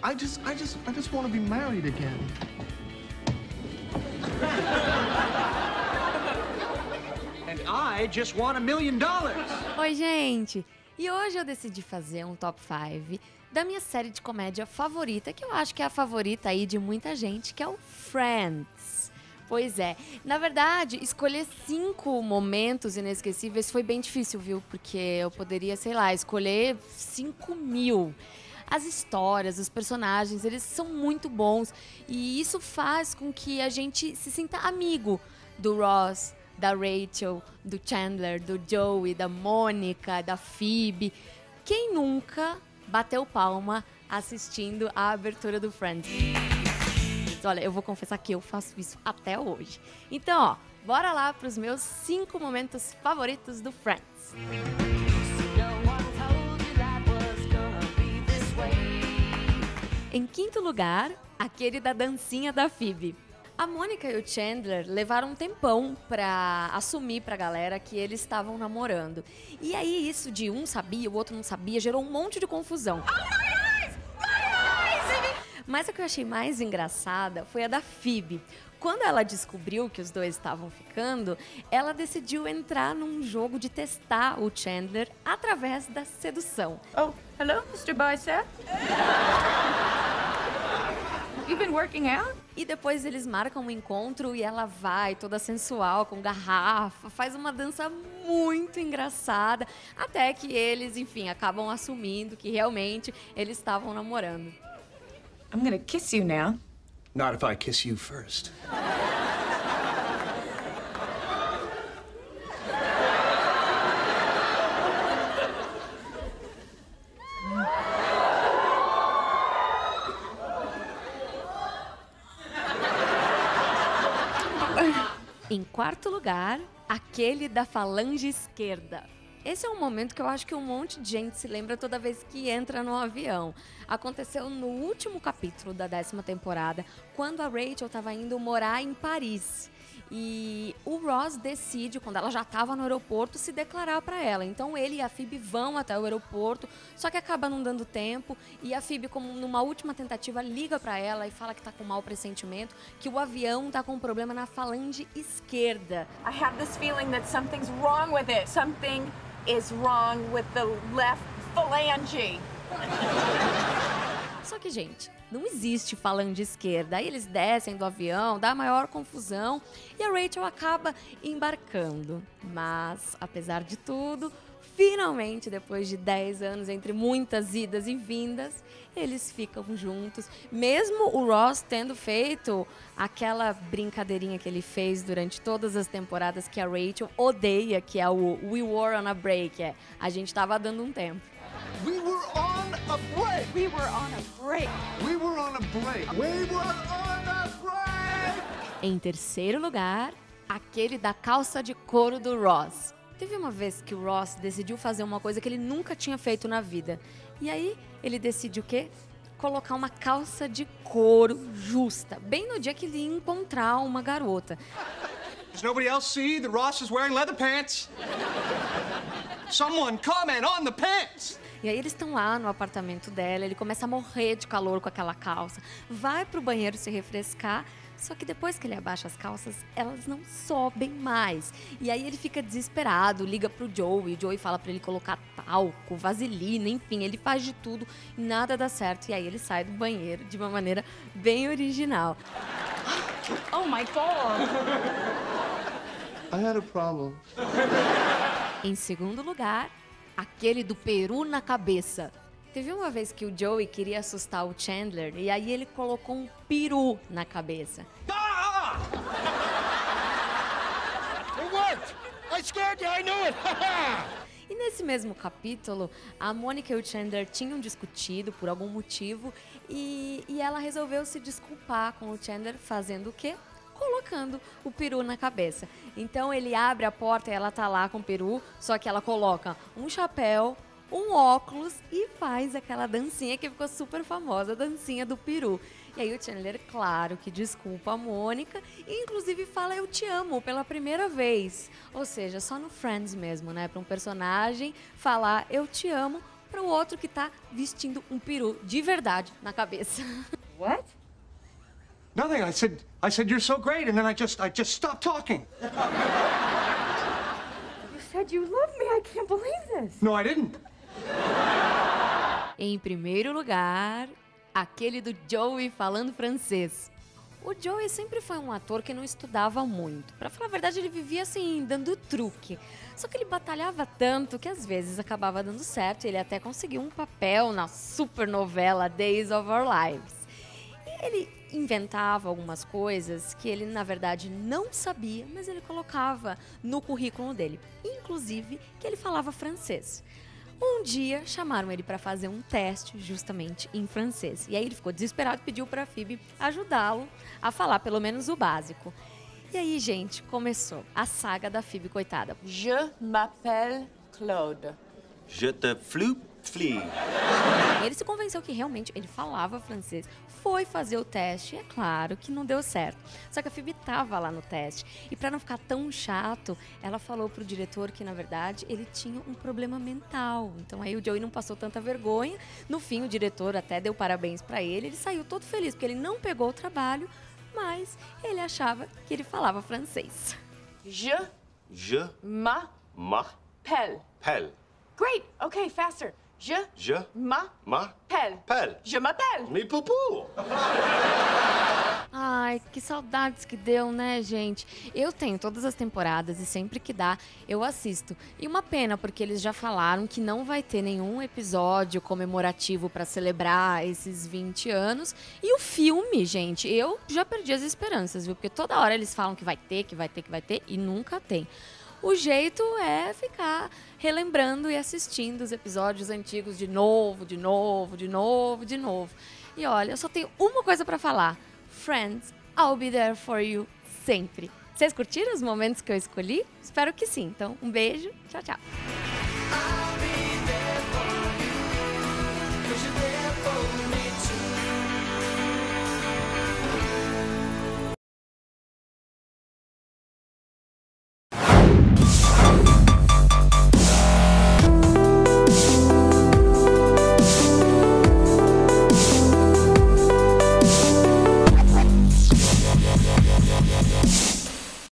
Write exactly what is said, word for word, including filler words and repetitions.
I just, I just, I just want to be married again. And I just want a million dollars. Oi, gente! E hoje eu decidi fazer um top cinco da minha série de comédia favorita, que eu acho que é a favorita aí de muita gente, que é o Friends. Pois é, na verdade, escolher cinco momentos inesquecíveis foi bem difícil, viu? Porque eu poderia, sei lá, escolher cinco mil. As histórias, os personagens, eles são muito bons e isso faz com que a gente se sinta amigo do Ross, da Rachel, do Chandler, do Joey, da Mônica, da Phoebe. Quem nunca bateu palma assistindo a abertura do Friends? Olha, eu vou confessar que eu faço isso até hoje. Então, ó, bora lá para os meus cinco momentos favoritos do Friends. Em quinto lugar, aquele da dancinha da Phoebe. A Mônica e o Chandler levaram um tempão pra assumir pra galera que eles estavam namorando. E aí isso de um sabia, o outro não sabia, gerou um monte de confusão. Oh, my eyes! My eyes! Mas a que eu achei mais engraçada foi a da Phoebe. Quando ela descobriu que os dois estavam ficando, ela decidiu entrar num jogo de testar o Chandler através da sedução. Oh, hello, mister Bicep. You've been working out? E depois eles marcam um encontro e ela vai toda sensual, com garrafa, faz uma dança muito engraçada, até que eles, enfim, acabam assumindo que realmente eles estavam namorando. I'm gonna kiss you now. Not if I kiss you first. Em quarto lugar, aquele da falange esquerda. Esse é um momento que eu acho que um monte de gente se lembra toda vez que entra no avião. Aconteceu no último capítulo da décima temporada, quando a Rachel estava indo morar em Paris. E o Ross decide, quando ela já estava no aeroporto, se declarar para ela. Então ele e a Phoebe vão até o aeroporto, só que acaba não dando tempo. E a Phoebe, como numa última tentativa, liga para ela e fala que tá com mau pressentimento, que o avião tá com um problema na falange esquerda. I have this feeling that something's wrong with it. Something is wrong with the left phalange. Só que, gente, não existe falange esquerda. Aí eles descem do avião, dá maior confusão e a Rachel acaba embarcando. Mas, apesar de tudo, finalmente, depois de dez anos, entre muitas idas e vindas, eles ficam juntos. Mesmo o Ross tendo feito aquela brincadeirinha que ele fez durante todas as temporadas que a Rachel odeia, que é o We Were on a Break. É, a gente tava dando um tempo. We were on a break. We were on a break. We were on a break. We were on a break. Em terceiro lugar, aquele da calça de couro do Ross. Teve uma vez que o Ross decidiu fazer uma coisa que ele nunca tinha feito na vida. E aí, ele decide o quê? Colocar uma calça de couro justa, bem no dia que ele ia encontrar uma garota. Does nobody else see that Ross is wearing leather pants? Someone comment on the pants! E aí eles estão lá no apartamento dela, ele começa a morrer de calor com aquela calça, vai pro banheiro se refrescar, só que depois que ele abaixa as calças, elas não sobem mais. E aí ele fica desesperado, liga pro Joey, o Joey fala pra ele colocar talco, vaselina, enfim, ele faz de tudo e nada dá certo. E aí ele sai do banheiro de uma maneira bem original. Oh my God! I had a problem. Em segundo lugar, aquele do peru na cabeça. Teve uma vez que o Joey queria assustar o Chandler e aí ele colocou um peru na cabeça. Ah! It worked! I scared you, I knew it! E nesse mesmo capítulo, a Mônica e o Chandler tinham discutido por algum motivo e, e ela resolveu se desculpar com o Chandler fazendo o quê? Colocando o peru na cabeça. Então ele abre a porta e ela tá lá com o peru, só que ela coloca um chapéu, um óculos e faz aquela dancinha que ficou super famosa, a dancinha do peru. E aí o Chandler, claro, que desculpa a Mônica e inclusive fala eu te amo pela primeira vez. Ou seja, só no Friends mesmo, né? Para um personagem falar eu te amo para o outro que tá vestindo um peru de verdade na cabeça. What? Nothing. I said, I said you're so great, and then I just, I just stopped talking. You said you love me. I can't believe this. No, I didn't. Em primeiro lugar, aquele do Joey falando francês. O Joey sempre foi um ator que não estudava muito. Pra falar a verdade, ele vivia assim, dando truque. Só que ele batalhava tanto que às vezes acabava dando certo. Ele até conseguiu um papel na super novela Days of Our Lives. E ele inventava algumas coisas que ele, na verdade, não sabia, mas ele colocava no currículo dele. Inclusive, que ele falava francês. Um dia, chamaram ele para fazer um teste justamente em francês. E aí ele ficou desesperado e pediu para a Phoebe ajudá-lo a falar pelo menos o básico. E aí, gente, começou a saga da Phoebe, coitada. Je m'appelle Claude. Je te floupe flee. Ele se convenceu que realmente ele falava francês, foi fazer o teste, e é claro que não deu certo. Só que a Phoebe estava lá no teste, e para não ficar tão chato, ela falou pro diretor que, na verdade, ele tinha um problema mental. Então aí o Joey não passou tanta vergonha. No fim, o diretor até deu parabéns para ele, ele saiu todo feliz, porque ele não pegou o trabalho, mas ele achava que ele falava francês. Je Je m'appelle. m'appelle. Great. Okay, faster. Je Je m'appelle. m'appelle. Je m'appelle. Me poupou. Ai, que saudades que deu, né, gente? Eu tenho todas as temporadas e sempre que dá, eu assisto. E uma pena, porque eles já falaram que não vai ter nenhum episódio comemorativo pra celebrar esses vinte anos. E o filme, gente, eu já perdi as esperanças, viu? Porque toda hora eles falam que vai ter, que vai ter, que vai ter, e nunca tem. O jeito é ficar relembrando e assistindo os episódios antigos de novo, de novo, de novo, de novo. E olha, eu só tenho uma coisa pra falar. Friends, I'll be there for you sempre. Vocês curtiram os momentos que eu escolhi? Espero que sim. Então, um beijo. Tchau, tchau.